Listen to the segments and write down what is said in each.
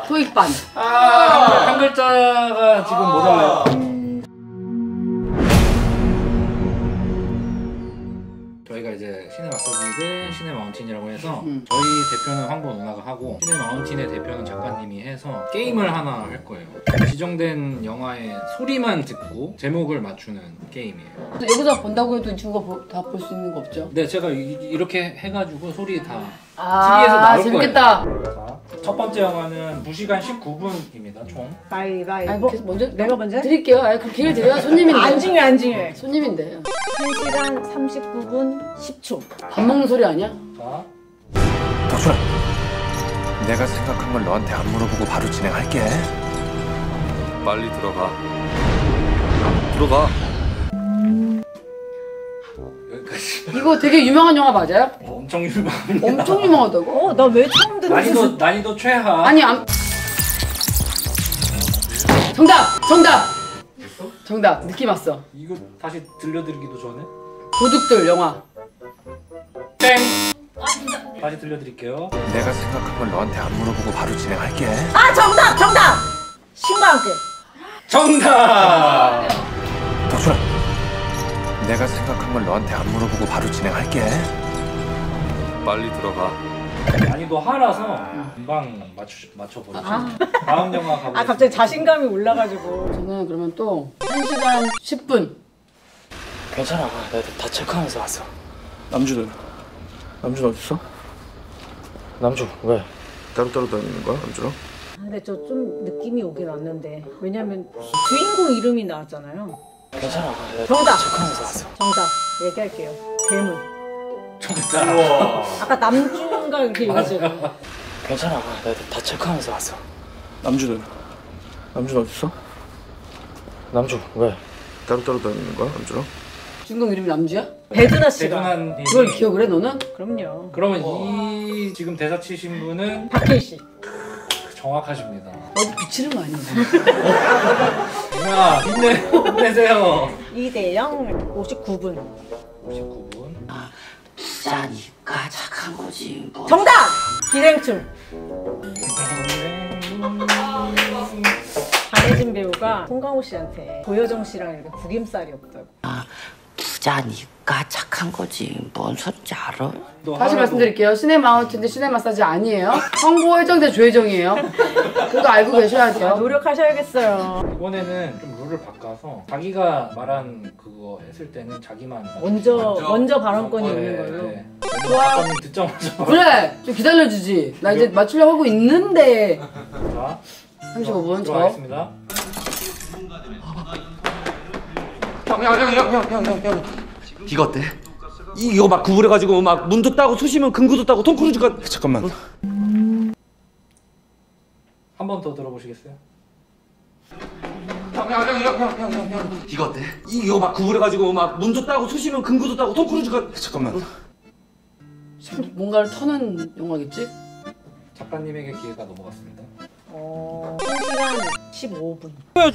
토익반. 한 글자가 지금 모자라요. 저희가 이제 신의 마사지 대 신의 마운틴이라고 해서 저희 대표는 황보 누나가 하고 신의 마운틴의 대표는 작가님이 해서 게임을 하나 할 거예요. 지정된 영화의 소리만 듣고 제목을 맞추는 게임이에요. 여기서 본다고 해도 이 친구가 다 볼 수 있는 거 없죠? 네, 제가 이렇게 해가지고 소리 다 TV에서 나올 재밌겠다. 거예요. 자, 첫 번째 영화는 2시간 19분입니다, 총. 가위바위보. 먼저 내가 먼저? 드릴게요. 그 기회를 드려요. 손님인데. 안 중요해, 안 중요해. 손님인데. 1시간 39분 10초. 밥 먹는 소리 아니야? 자, 덕순아, 내가 생각한 걸 너한테 안 물어보고 바로 진행할게. 빨리 들어가. 들어가. 여기까지. 이거 되게 유명한 영화 맞아요? 엄청 유명합니다. 엄청 유명하다고? 나 왜 처음 듣는 난이도 최하. 아니 정답! 정답! 느낌 왔어. 이거 다시 들려드리기도 전에 도둑들 영화. 땡! 다시 들려드릴게요. 내가 생각한 걸 너한테 안 물어보고 바로 진행할게. 정답! 신과 함께. 정답! 덕순아, 내가 생각한 걸 너한테 안 물어보고 바로 진행할게. 빨리 들어가. 난이도 하라서 금방 맞춰버리죠. 다음 영화 가보겠습니다. 갑자기 자신감이 올라가지고. 저는 그러면 또 1시간 10분. 괜찮아. 내가 다 체크하면서 왔어. 남주는 어딨어? 남주 왜? 따로 다니는 거야, 남주랑? 근데 저 좀 느낌이 오긴 왔는데. 왜냐면 주인공 이름이 나왔잖아요. 괜찮아. 내가 정답! 다 체크하면서 왔어. 정답. 얘기할게요. 괴물. 정답! 아까 남주인가 이렇게 얘기했잖아요. 괜찮아. 내가 다 체크하면서 왔어. 남주는 어딨어? 남주 왜? 따로 다니는 거야, 남주랑? 주인공 이름이 남주야? 배두나 씨가. 대준한 그걸 기억을 해 너는? 그럼요. 그러면 이 지금 대사 치신 분은 박혜희 씨. 정확하십니다. 어디 비치는 거 아니야? 누나 힘내세요. 2대0 59분. 59분. 부자니까 착한 거지 뭐. 정답! 기생충. 안혜진 배우가 송강호 씨한테 고여정 씨랑 이렇게 구김살이 없다고. 부자니까 착한 거지 뭔 소린지 알아? 다시 말씀드릴게요. 시네 마운틴인데 시네 마사지 아니에요. 황보 회장 대 조회정이에요. 그거 알고 계셔야 돼요. 노력하셔야겠어요. 이번에는 좀 룰을 바꿔서 자기가 말한 그거 했을 때는 자기만 먼저 발언권이 있는 네, 걸로. 네. 작가님 듣자마자 그래! 좀 기다려주지. 나 이제 맞추려고 하고 있는데. 자, 35분 저. 들어가겠습니다. 형. 이거 어때? 이거 막 구부려가지고 막 문도 따고 쑤시면 금구도 따고 톰 크루즈가. 잠깐만. 한 번 더 들어보시겠어요? 형. 이거 어때? 이거 막 구부려가지고 막 문도 따고 쑤시면 금구도 따고 톰 크루즈가. 잠깐만. 뭔가를 터는 영화겠지? 작가님에게 기회가 넘어갔습니다. 1시간 15분.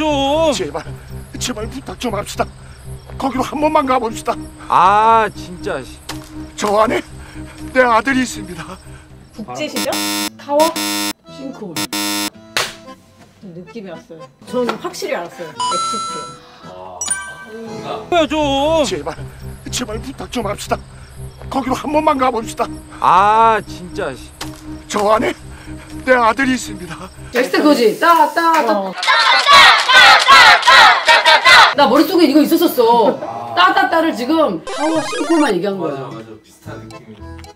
제발 부탁 좀 합시다. 거기로 한 번만 가봅시다. 아 진짜. 저 안에 내 아들이 있습니다. 국제시죠? 타워? 싱크홀. 좀 느낌이 왔어요. 저는 확실히 알았어요. 엑시트. 제발 부탁 좀 합시다. 거기로 한 번만 가봅시다. 아 진짜. 저 안에 내 아들이 있습니다. 엑스트 그거지. 나 머릿속에 이거 있었었어. 따따따를 지금 타워 싱크홀만 얘기한 거야. 맞아. 비슷한 느낌이.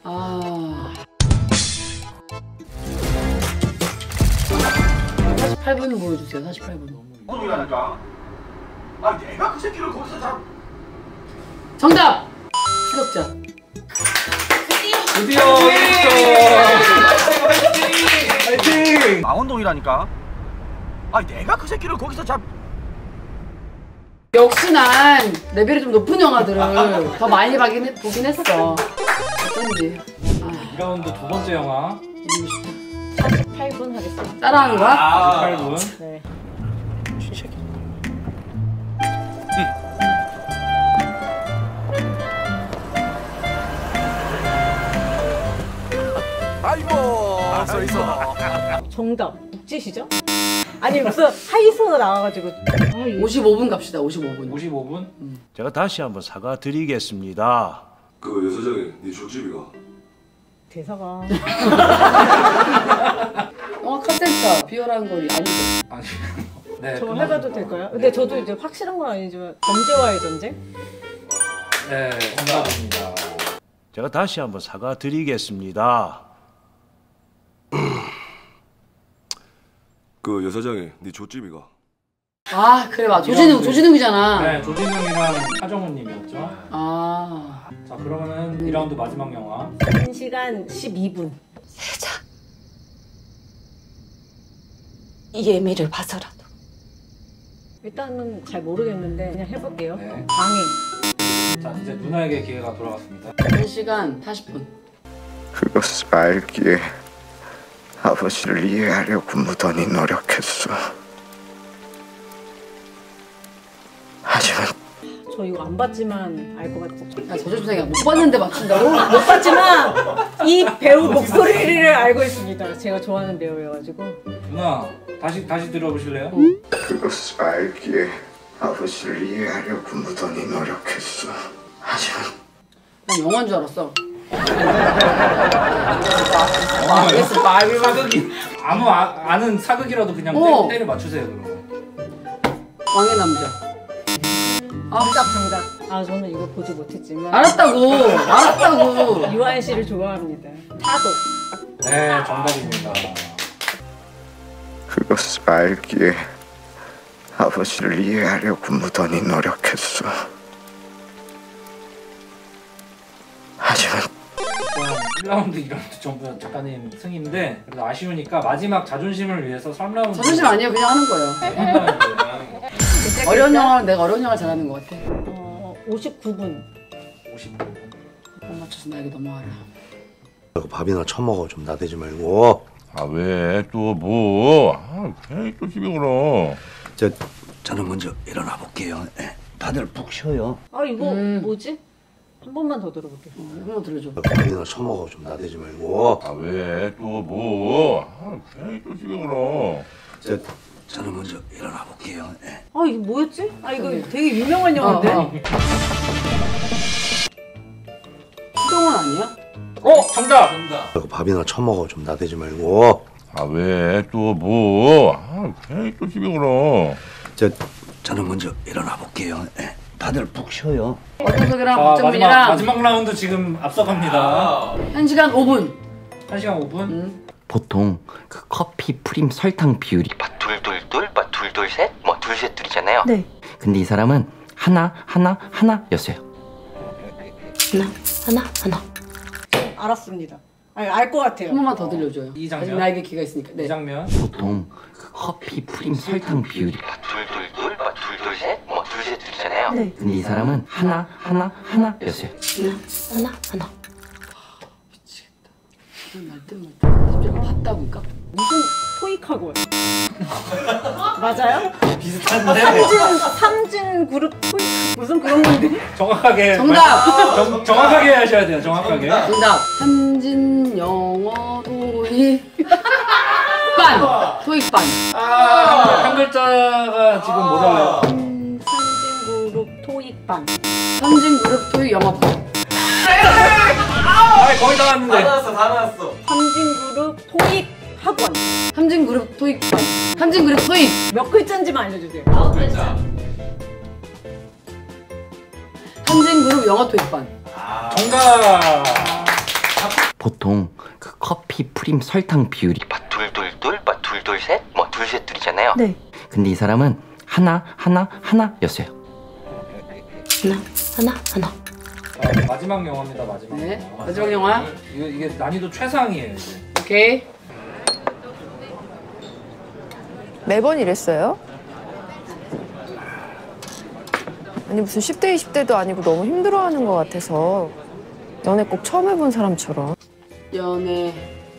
48분 보여주세요. 48분. 이라니까. 내가 그 새끼를 거기서 정답! 추격자. 드디어 1등! 망원동이라니까. 내가 그 새끼를 거기서 역시 난 레벨이 좀 높은 영화들을 더 많이 보긴 했어. 어쩐지. 2라운드 두 번째 영화 48분 하겠습니다. 따라하는 거야? 18분. 네. 아이고, 써 있어. 정답. 육지시죠? 아니 무슨 하이소가 나와가지고 55분 갑시다. 55분. 55분? 제가 다시 한번 사과드리겠습니다. 그 여사장이 네 족집이가 대사가 영화 카센터 비열한 거리 아니죠? 아니. 네. 저 해봐도 될까요? 근데 저도 이제 확실한 건 아니지만 범죄와의 전쟁? 네, 정답입니다. 제가 다시 한번 사과드리겠습니다. 그 여사장이 네 족집이가 아 그래 맞아. 조진웅이잖아. 네, 조진웅이랑 하정우님이었죠. 아. 자, 그러면은 2라운드 마지막 영화. 1시간 12분. 세자. 이 예미를 봐서라도. 일단은 잘 모르겠는데 그냥 해볼게요. 네. 방해. 자, 이제 누나에게 기회가 돌아갔습니다. 1시간 40분. 그것을 알기에 아버지를 이해하려고 무던히 노력했어. 하지만 저 이거 안 봤지만 알 것 같죠? 야 저주생이야 못 봤는데 맞춘다고? 못 봤지만 이 배우 목소리를 알고 있습니다. 제가 좋아하는 배우여가지고. 누나, 다시 들어보실래요? 그것을 알기에 아버지를 이해하려고 무던히 노력했어. 하지만 난 영화인 줄 알았어. 사극이 아무 아는 사극이라도 그냥 때려 맞추세요 그럼. 왕의 남자. 아 정답. 아 저는 이거 보지 못했지만. 알았다고. 유한 씨를 좋아합니다. 타도. 네, 정답입니다. 그것을 알기에 아버지를 이해하려고 무던히 노력했어. 하지만 1라운드, 2라운드 전부 다 작가님 승인데 그래도 아쉬우니까 마지막 자존심을 위해서 3라운드. 자존심 아니에요. 그냥 하는 거예요. 어려운 영화 내가 어려운 영화 잘하는 것 같아. 59분. 55분. 못 맞춰서 나에게 넘어와라. 밥이나 처먹어. 좀 나대지 말고. 아 왜 또 뭐? 아 괜히 또 시비 걸어. 저는 먼저 일어나 볼게요. 다들 푹 쉬어요. 아 이거 뭐지? 한 번만 더 들어볼게요. 한번 들려줘. 밥이나 처먹어. 좀 나대지 말고. 아 왜 또 뭐? 아 괜히 또 시비 걸어. 저는 먼저 일어나 볼게요. 아 이게 뭐였지? 아 이거 되게 유명한 영화인데? 수동은 아니야? 정답! 밥이나 처먹어. 좀 나대지 말고. 아 왜 또 뭐? 아 괜히 또 시비 걸어. 저는 먼저 일어나 볼게요. 다들 푹 쉬어요. 어떤 박정민이랑 마지막 라운드 지금 앞서갑니다. 1시간 5분. 1시간 5분? 보통 그 커피 프림 설탕 비율이 둘둘셋? 둘셋둘이잖아요. 네. 근데 이 사람은 하나였어요. 하나. 알았습니다. 알 것 같아요. 한 번만 더 들려줘요. 이 장면? 나에게 기회가 있으니까. 네. 이 장면. 보통 그 커피 프림 설탕 비율이 둘셋? 둘셋둘이잖아요. 네. 근데 이 사람은 하나였어요. 하나. 말때 갑자기 봤다고니까? 무슨 토익하고요? 맞아요? 비슷한데. 삼진 그룹 토익 무슨 그런 건데? 정확하게. 정답! 정확하게 하셔야 돼요. 정확하게. 정답! 삼진 영어 토익반. 한 글자가 지금 모자라요. 삼진 그룹 토익반. 삼진 그룹 토익 영어반. 거의 다 왔는데. 다 나왔어. 삼진 그룹 토익 학원. 삼진 그룹 토익반. 삼진 그룹 토익. 몇 글자인지만 알려주세요. 9글자. 삼진 그룹 영어 토익반. 정답! 보통 그 커피 프림 설탕 비율이 둘셋? 둘셋둘이잖아요. 네. 근데 이 사람은 하나였어요. 하나. 마지막 영화입니다. 마지막. 네. 영화. 마지막 영화. 이게 난이도 최상이에요. 이제. 오케이. 매번 이랬어요? 아니 무슨 10대 20대도 아니고 너무 힘들어하는 것 같아서 연애 꼭 처음 해본 사람처럼. 연애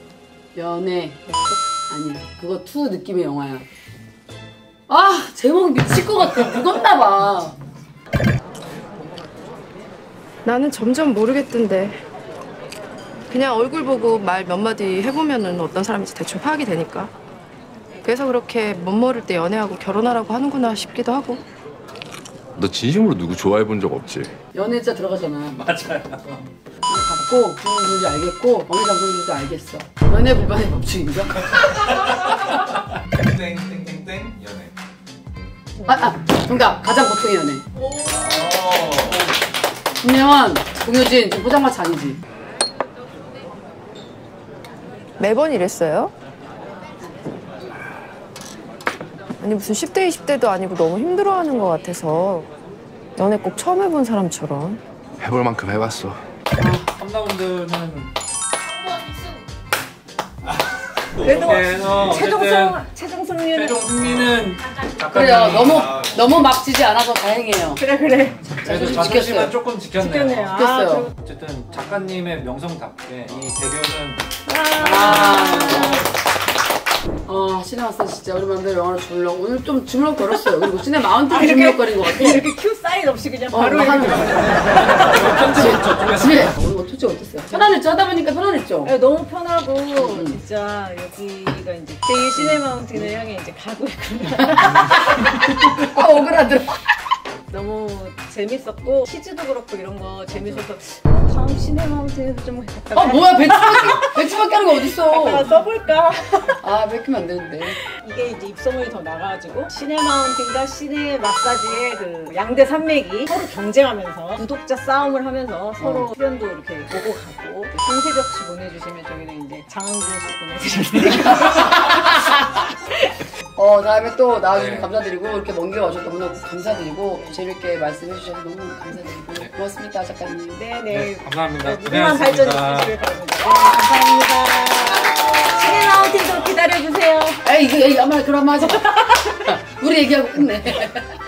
아니야. 그거 투 느낌의 영화야. 아 제목이 미칠 것 같아. 무겁나 봐. 나는 점점 모르겠던데. 그냥 얼굴 보고 말 몇 마디 해보면은 어떤 사람인지 대충 파악이 되니까. 그래서 그렇게 멋모를 때 연애하고 결혼하라고 하는구나 싶기도 하고. 너 진심으로 누구 좋아해 본 적 없지? 연애자 들어가잖아. 맞아요. 받고 주는 누군지 알겠고 어느 장소인지도 알겠어. 연애 불만의 법칙인가? 땡땡땡땡 연애. 정답. 가장 보통의 연애. 김예원, 공효진, 포장마차 아니지? 매번 이랬어요? 아니 무슨 10대 20대도 아니고 너무 힘들어하는 것 같아서 연애 꼭 처음 해본 사람처럼. 해볼 만큼 해봤어. 3라운드는 그래도 어쨌든 최종 승리는 최종 승리는 그래요. 너무 막 지지 않아서 다행이에요. 그래. 그래도 자존심은 조금 지켰네요. 지켰어요. 어쨌든 작가님의 명성답게 이 대결은 시네마스터 진짜 우리 맘대로 영화를 주물럭 오늘 좀 주물럭 거렸어요. 그리고 시네 마운틴 주물럭거린 것 같아. 이렇게 큐 사인 없이 그냥 바로 하는 거야. 그치? 오늘 뭐 투지 어땠어요? 편안했죠? 하다 보니까 편안했죠? 네, 너무 편하고 진짜 여기가 이제 제 시네 마운틴을 향해 이제 가고 있구나. 오그라들어. 너무 재밌었고 치즈도 그렇고 이런 거 재밌어서 다음 시네 마운틴에서 좀 뭐야 배추밖에 하는 거 어딨어? 써볼까? 뺏기면 안 되는데. 이게 이제 입소문이 더 나가지고 시네 마운틴과 시네 마사지의 그 양대 산맥이 서로 경쟁하면서 구독자 싸움을 하면서 서로 출연도 이렇게 보고 가고 황세벽 씨 보내주시면 저희는 이제 장항준 씨 보내드릴 테니까. 다음에 또 나와주셔서 감사드리고 이렇게 먼 길 와주셔서 너무나 감사드리고 재밌게 말씀해 주셔서 너무 감사드리고 고맙습니다 작가님. 네네. 감사합니다. 무궁한 발전 있으시길 바랍니다. 감사합니다. 시네 마운틴도 기다려주세요. 에이 아마 그런 말 하지 마. 우리 얘기하고 끝내.